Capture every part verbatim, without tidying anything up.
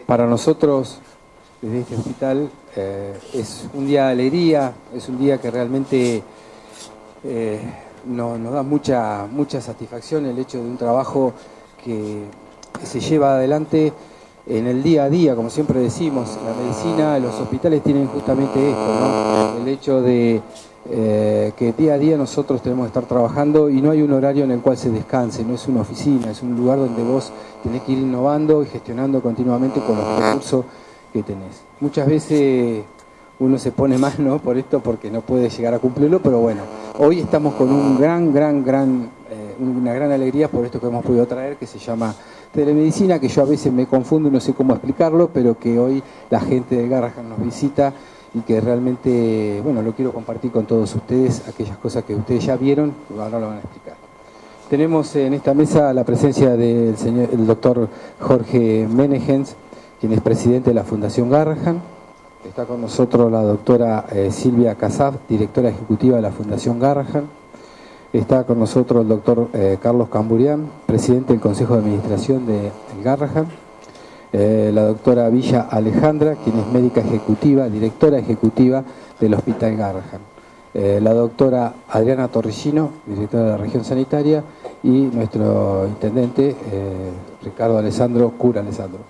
para nosotros, desde este hospital, eh, es un día de alegría, es un día que realmente eh, no, nos da mucha, mucha satisfacción el hecho de un trabajo que, que se lleva adelante en el día a día, como siempre decimos. La medicina, los hospitales tienen justamente esto, ¿no? El hecho de eh, que día a día nosotros tenemos que estar trabajando y no hay un horario en el cual se descanse, no es una oficina, es un lugar donde vos tenés que ir innovando y gestionando continuamente con los recursos que tenés. Muchas veces uno se pone mal, ¿no?, por esto, porque no puede llegar a cumplirlo, pero bueno, hoy estamos con un gran, gran, gran, eh, una gran alegría por esto que hemos podido traer, que se llama telemedicina, que yo a veces me confundo y no sé cómo explicarlo, pero que hoy la gente de Garrahan nos visita y que realmente, bueno, lo quiero compartir con todos ustedes, aquellas cosas que ustedes ya vieron, ahora lo van a explicar. Tenemos en esta mesa la presencia del señor, el doctor Jorge Menegens, quien es presidente de la Fundación Garrahan. Está con nosotros la doctora eh, Silvia Casaf, directora ejecutiva de la Fundación Garrahan. Está con nosotros el doctor eh, Carlos Camburián, presidente del Consejo de Administración de Garrahan. Eh, la doctora Villa Alejandra, quien es médica ejecutiva, directora ejecutiva del Hospital Garrahan. Eh, la doctora Adriana Torricino, directora de la región sanitaria, y nuestro intendente, eh, Ricardo Alessandro, cura Alessandro.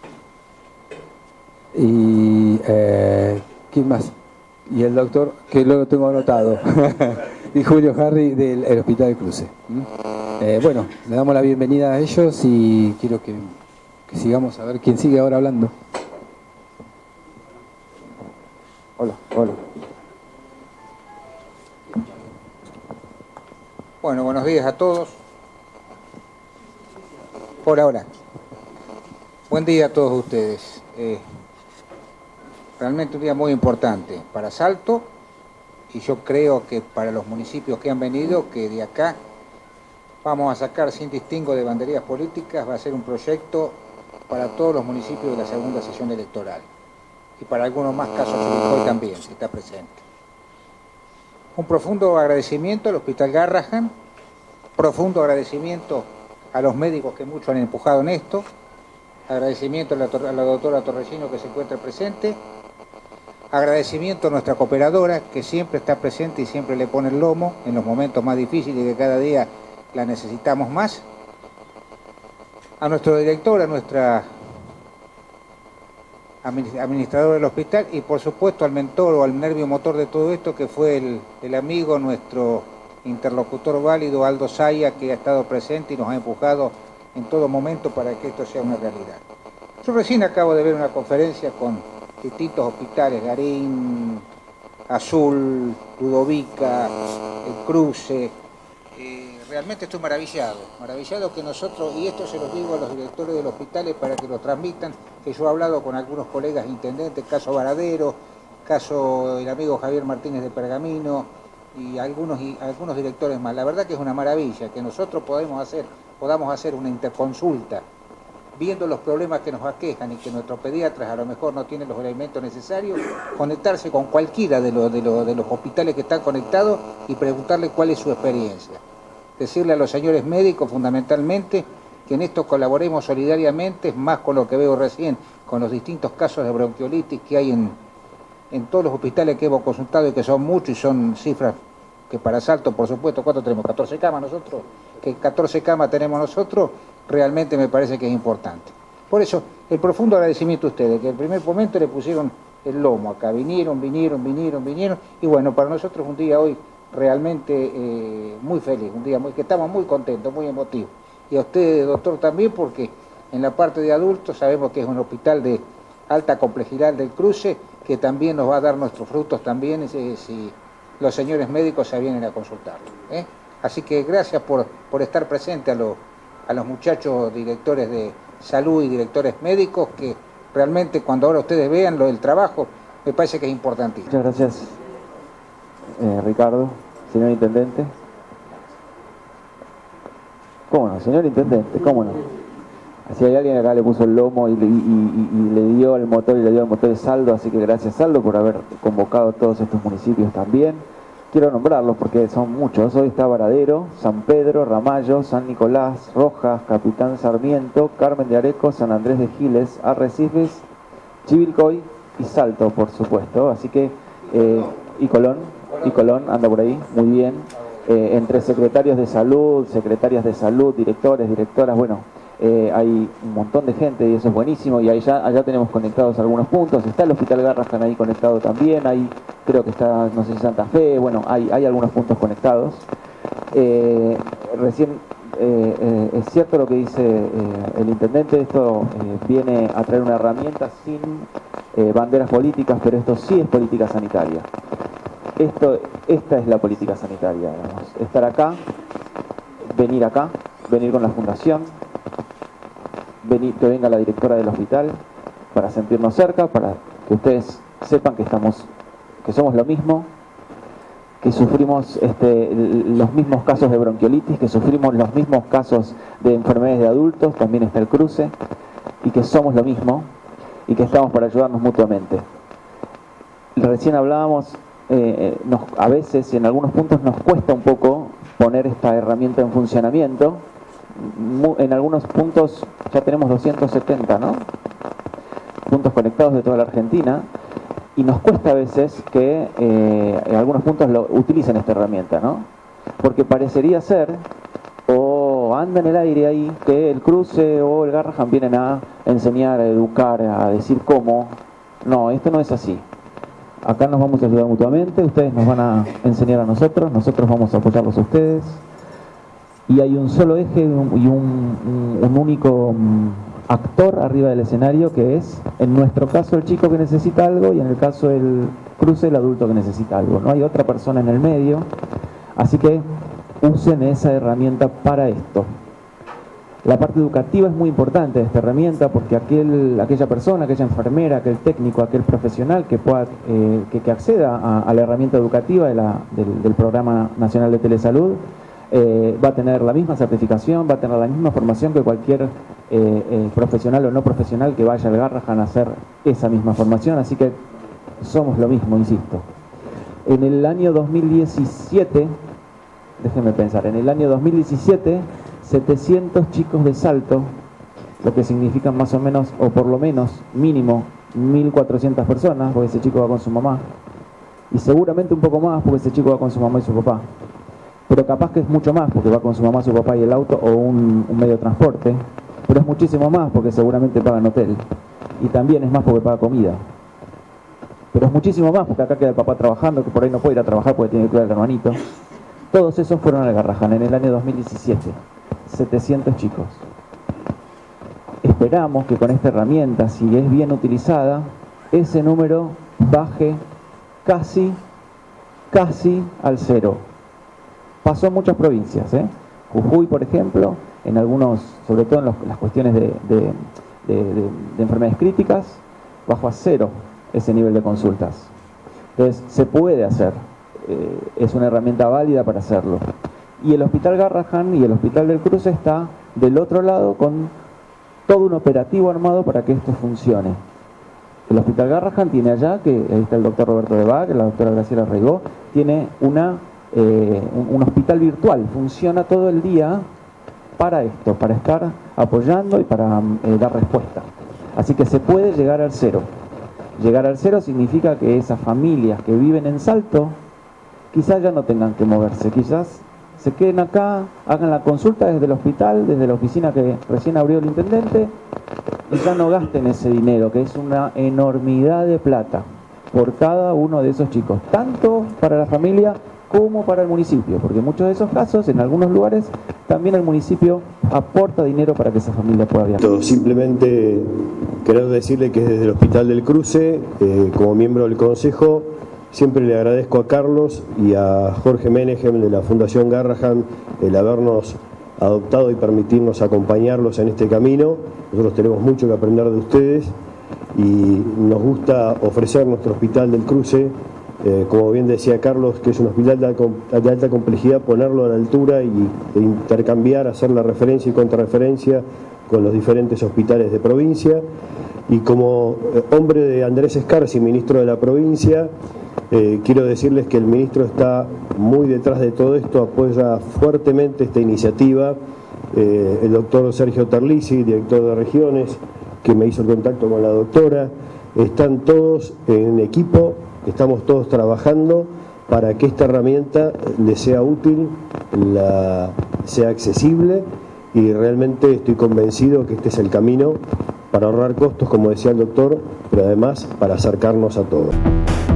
Y, eh, ¿quién más? Y el doctor, que lo tengo anotado, y Julio Harry del el Hospital de Cruce. ¿Mm? Eh, bueno, le damos la bienvenida a ellos y quiero que, que sigamos a ver quién sigue ahora hablando. Hola, hola. Bueno, buenos días a todos. Por ahora. Buen día a todos ustedes. Eh, realmente un día muy importante para Salto y yo creo que para los municipios que han venido, que de acá vamos a sacar sin distingo de banderías políticas, va a ser un proyecto para todos los municipios de la segunda sesión electoral y para algunos más casos hoy también, que está presente. Un profundo agradecimiento al Hospital Garrahan, profundo agradecimiento a los médicos que mucho han empujado en esto, agradecimiento a la, a la doctora Torricino que se encuentra presente, agradecimiento a nuestra cooperadora que siempre está presente y siempre le pone el lomo en los momentos más difíciles y que cada día la necesitamos más, a nuestro director, a nuestra administrador del hospital y por supuesto al mentor o al nervio motor de todo esto que fue el, el amigo, nuestro interlocutor válido Aldo Saya, que ha estado presente y nos ha empujado en todo momento para que esto sea una realidad. Yo recién acabo de ver una conferencia con distintos hospitales, Garín, Azul, Ludovica, El Cruce. Eh, realmente estoy maravillado, maravillado que nosotros, y esto se lo digo a los directores de los hospitales para que lo transmitan, que yo he hablado con algunos colegas intendentes, caso Varadero, caso el amigo Javier Martínez de Pergamino y algunos, y algunos directores más. La verdad que es una maravilla que nosotros podemos hacer, podamos hacer una interconsulta viendo los problemas que nos aquejan y que nuestros pediatras a lo mejor no tienen los elementos necesarios, conectarse con cualquiera de los, de los, de los hospitales que están conectados y preguntarle cuál es su experiencia. Decirle a los señores médicos fundamentalmente que en esto colaboremos solidariamente, más con lo que veo recién, con los distintos casos de bronquiolitis que hay en, en todos los hospitales que hemos consultado y que son muchos y son cifras que para Salto, por supuesto, ¿cuánto tenemos? ¿catorce camas nosotros? Que catorce camas tenemos nosotros, realmente me parece que es importante. Por eso, el profundo agradecimiento a ustedes, que en el primer momento le pusieron el lomo acá, vinieron, vinieron, vinieron, vinieron, y bueno, para nosotros es un día hoy realmente eh, muy feliz, un día muy, que estamos muy contentos, muy emotivos. Y a usted, doctor, también, porque en la parte de adultos sabemos que es un hospital de alta complejidad del Cruce, que también nos va a dar nuestros frutos también si, si los señores médicos se vienen a consultarlo, ¿eh? Así que gracias por, por estar presente a, lo, a los muchachos directores de salud y directores médicos, que realmente cuando ahora ustedes vean lo del trabajo, me parece que es importantísimo. Muchas gracias, eh, Ricardo, señor intendente. ¿Cómo no, señor intendente? ¿Cómo no? Si hay alguien acá le puso el lomo y, y, y, y le dio el motor y le dio el motor de Saldo, así que gracias Saldo por haber convocado a todos estos municipios también. quiero nombrarlos porque son muchos. Hoy está Varadero, San Pedro, Ramallo, San Nicolás, Rojas, Capitán Sarmiento, Carmen de Areco, San Andrés de Giles, Arrecifes, Chivilcoy y Salto, por supuesto. Así que, eh, y Colón, y Colón anda por ahí, muy bien. Eh, entre secretarios de salud, secretarias de salud, directores, directoras, bueno, eh, hay un montón de gente y eso es buenísimo. Y allá, allá tenemos conectados algunos puntos. Está el Hospital Garrahan ahí conectado también. Hay, creo que está, no sé si Santa Fe, bueno, hay, hay algunos puntos conectados. Eh, recién eh, eh, es cierto lo que dice eh, el intendente, esto eh, viene a traer una herramienta sin eh, banderas políticas, pero esto sí es política sanitaria. Esto, esta es la política sanitaria, digamos. Estar acá, venir acá, venir con la fundación, venir, que venga la directora del hospital para sentirnos cerca, para que ustedes sepan que estamos, que somos lo mismo, que sufrimos este, los mismos casos de bronquiolitis, que sufrimos los mismos casos de enfermedades de adultos, también está el cruce, y que somos lo mismo y que estamos para ayudarnos mutuamente. Recién hablábamos, eh, nos, a veces y en algunos puntos nos cuesta un poco poner esta herramienta en funcionamiento. En algunos puntos ya tenemos doscientos setenta, ¿no? Puntos conectados de toda la Argentina, y nos cuesta a veces que eh, en algunos puntos lo, utilicen esta herramienta, ¿no? Porque parecería ser, o anda en el aire ahí, que el cruce o el Garrahan vienen a enseñar, a educar, a decir cómo. No, esto no es así. Acá nos vamos a ayudar mutuamente, ustedes nos van a enseñar a nosotros, nosotros vamos a apoyarlos a ustedes. Y hay un solo eje y un, un, un único actor arriba del escenario, que es, en nuestro caso, el chico que necesita algo, y en el caso del cruce, el adulto que necesita algo. No hay otra persona en el medio, así que usen esa herramienta para esto. La parte educativa es muy importante de esta herramienta, porque aquel, aquella persona, aquella enfermera, aquel técnico, aquel profesional que pueda eh, que, que acceda a, a la herramienta educativa de la, del, del Programa Nacional de Telesalud, eh, va a tener la misma certificación, va a tener la misma formación que cualquier eh, eh, profesional o no profesional que vaya al Garrahan a hacer esa misma formación, así que somos lo mismo, insisto. En el año dos mil diecisiete, déjenme pensar, en el año dos mil diecisiete, setecientos chicos de Salto, lo que significa más o menos, o por lo menos, mínimo, mil cuatrocientas personas, porque ese chico va con su mamá, y seguramente un poco más, porque ese chico va con su mamá y su papá, pero capaz que es mucho más, porque va con su mamá, su papá y el auto, o un, un medio de transporte, pero es muchísimo más, porque seguramente pagan hotel, y también es más porque paga comida, pero es muchísimo más, porque acá queda el papá trabajando, que por ahí no puede ir a trabajar porque tiene que cuidar al hermanito. Todos esos fueron al Garrahan en el año dos mil diecisiete, setecientos chicos. Esperamos que con esta herramienta, si es bien utilizada, ese número baje casi, casi al cero. Pasó en muchas provincias, ¿eh? Jujuy, por ejemplo, en algunos, sobre todo en los, las cuestiones de, de, de, de, de enfermedades críticas, bajó a cero ese nivel de consultas. Entonces, se puede hacer. Eh, es una herramienta válida para hacerlo. Y el Hospital Garrahan y el Hospital del Cruce está del otro lado con todo un operativo armado para que esto funcione. El Hospital Garrahan tiene allá, que ahí está el doctor Roberto de Bach, la doctora Graciela Reigó, tiene una, eh, un, un hospital virtual, funciona todo el día para esto, para estar apoyando y para eh, dar respuesta. Así que se puede llegar al cero. Llegar al cero significa que esas familias que viven en Salto quizás ya no tengan que moverse, quizás se queden acá, hagan la consulta desde el hospital, desde la oficina que recién abrió el intendente, y ya no gasten ese dinero, que es una enormidad de plata por cada uno de esos chicos, tanto para la familia como para el municipio, porque en muchos de esos casos, en algunos lugares, también el municipio aporta dinero para que esa familia pueda viajar. Simplemente querer decirle que desde el Hospital del Cruce, eh, como miembro del Consejo, siempre le agradezco a Carlos y a Jorge Menehem de la Fundación Garrahan el habernos adoptado y permitirnos acompañarlos en este camino. Nosotros tenemos mucho que aprender de ustedes y nos gusta ofrecer nuestro Hospital del Cruce, eh, como bien decía Carlos, que es un hospital de, de alta complejidad, ponerlo a la altura y e intercambiar, hacer la referencia y contrarreferencia con los diferentes hospitales de provincia. Y como hombre de Andrés Escarci, ministro de la provincia, Eh, quiero decirles que el ministro está muy detrás de todo esto, apoya fuertemente esta iniciativa. Eh, el doctor Sergio Terlizzi, director de regiones, que me hizo el contacto con la doctora, están todos en equipo, estamos todos trabajando para que esta herramienta les sea útil, la, sea accesible, y realmente estoy convencido que este es el camino para ahorrar costos, como decía el doctor, pero además para acercarnos a todos.